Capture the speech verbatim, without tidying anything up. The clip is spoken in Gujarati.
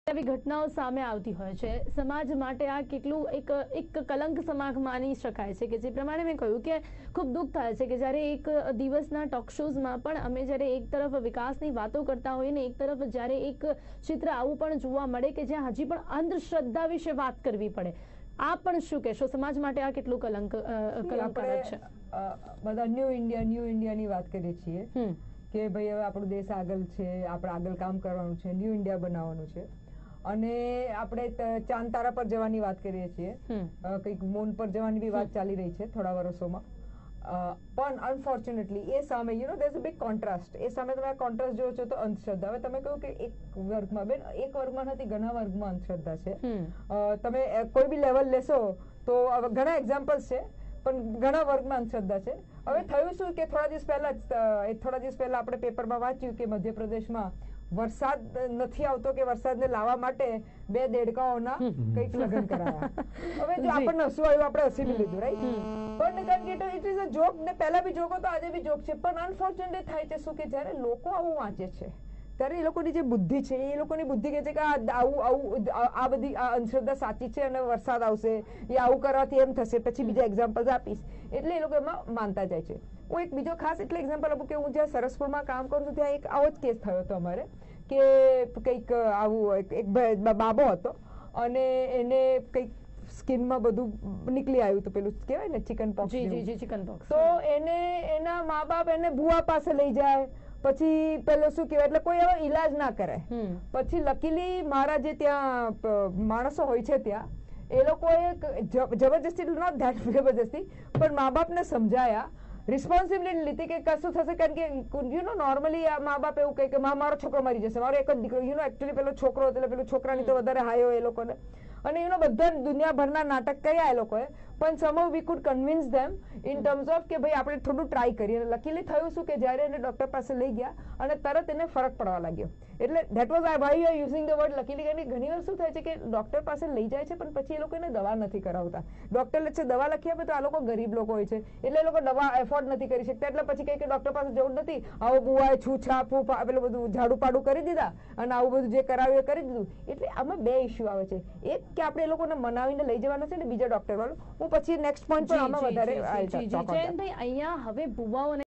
આવી ઘટનાઓ સામે આવતી હોય છે સમાજ માટે આ કેટલું એક એક કલંક સમાગ માની શકાય છે કે જે પ્રમાણે મેં કહ્યું કે ખૂબ દુઃખ થાય છે કે જ્યારે એક દિવસના ટોક શોઝમાં પણ અમે જ્યારે એક તરફ વિકાસની વાતો કરતા હોઈએ ને એક તરફ જ્યારે એક ચિત્ર આવું પણ જોવા મળે કે જ્યાં હજી પણ અંધશ્રદ્ધા વિશે વાત કરવી પડે, આ પણ શું કહેશો સમાજ માટે આ કેટલું કલંક કલંકકારક છે? બધા ન્યૂ ઇન્ડિયા ન્યૂ ઇન્ડિયાની વાત કરીએ છીએ કે ભાઈ હવે આપણો દેશ આગળ છે, આપણે આગળ કામ કરવાનું છે, ન્યૂ ઇન્ડિયા બનાવવાનું છે અને આપણે ચાંદ તારા પર જવાની વાત કરીએ છીએ, કંઈક મૂન પર જવાની બી વાત ચાલી રહી છે થોડા વર્ષોમાં. પણ અનફોર્ચ્યુનેટલી એ સામે you know there is a big contrast. એ સામે તમે આ કોન્ટ્રાસ્ટ જોવો છો તો અંધશ્રદ્ધા. હવે તમે કહ્યું કે એક વર્ગમાં, બેન એક વર્ગમાં નથી, ઘણા વર્ગમાં અંધશ્રદ્ધા છે. તમે કોઈ બી લેવલ લેશો તો ઘણા એક્ઝામ્પલ્સ છે, પણ ઘણા વર્ગમાં અંધશ્રદ્ધા છે. હવે થયું શું કે થોડા દિવસ પહેલા થોડા દિવસ પહેલા આપણે પેપરમાં વાંચ્યું કે મધ્યપ્રદેશમાં વરસાદ નથી આવતો કે વરસાદને લાવવા માટે બે દેડકાઓના કંઈક લગ્ન કરાયા. હવે જો આપણને હસવું આવ્યું, આપણે હસી બી લીધું, રાઈટ? પણ કારણ કે ઇટ ઇઝ અ જોક, ને પહેલા બી જોક હતો, આજે બી જોક છે. પણ અનફોર્ચ્યુનેટલી થાય છે શું કે જયારે લોકો આવું વાંચે છે ત્યારે એ લોકોની જે બુદ્ધિ છે એ લોકોની બુદ્ધિ કહે છે કે આવું આવું આ બધી આ અંધશ્રદ્ધા સાચી છે અને વરસાદ આવશે, એ આવું કરવાથી એમ થશે, પછી બીજા એક્ઝામ્પલ્સ આપીશ, એટલે એ લોકો એમાં માનતા જાય છે. હું એક બીજો ખાસ એટલે એક્ઝામ્પલ આપું કે હું જ્યાં સરસપુરમાં કામ કરું છું ત્યાં એક આવો જ કેસ થયો હતો અમારે કે કંઈક આવું એક બાબો હતો અને એને કંઈક સ્કિનમાં બધું નીકળી આવ્યું હતું, પેલું કહેવાય ને ચિકન પોક્સ. જી જી જી ચિકન પોક્સ. તો એને એના મા બાપ એને ભુવા પાસે લઈ જાય, પછી પેલો શું કહેવાય, એટલે કોઈ એવો ઈલાજ ના કરે. પછી લકીલી મારા જે ત્યાં માણસો હોય છે ત્યાં એ લોકોએ જબરજસ્તી, નોટ ધેટ જબરજસ્તી, પણ મા બાપને સમજાયા, રિસ્પોન્સિબિલિટી લીધી કે કશું થશે. કારણ કે યુ નો નોર્મલી આ મા બાપ એવું કહે કે મારો છોકરો મરી જશે, મારો એક જ દીકરો, યુ નો એકચ્યુઅલી પેલો છોકરો એટલે પેલો છોકરાની તો વધારે હાયો એ લોકોને, અને યુ નો બધા દુનિયાભરના નાટક કર્યા એ લોકોએ, પણ somehow we could convince them in terms of કે ભાઈ આપણે થોડું ટ્રાય કરીએ. અને લકીલી થયું શું કે જ્યારે એને ડોક્ટર પાસે લઈ ગયા અને તરત એને ફરક પડવા લાગ્યો. એટલે that was I why you are using the word luckily. કારણ કે ઘણી વાર શું થાય છે કે ડોક્ટર પાસે લઈ જાય છે પણ પછી એ લોકો એને દવા નથી કરાવતા. ડોક્ટર છે દવા લખી આપે તો આ લોકો ગરીબ લોકો હોય છે એટલે એ લોકો દવા એફોર્ડ નથી કરી શકતા, એટલે પછી કઈ કે ડોક્ટર પાસે જવું નથી, આવો બુવાએ છૂછા ફૂફા પેલું બધું ઝાડુ પાડું કરી દીધા અને આવું બધું જે કરાવ્યું એ કરી દીધું. એટલે આમાં બે ઇસ્યુ આવે છે, એક કે આપણે એ લોકોને મનાવીને લઈ જવાના છે, ને બીજા ડોક્ટર વાળું. હું પછી નેક્સ્ટ પોઈન્ટ પર આમાં વધારે અહીંયા હવે ભુવાઓને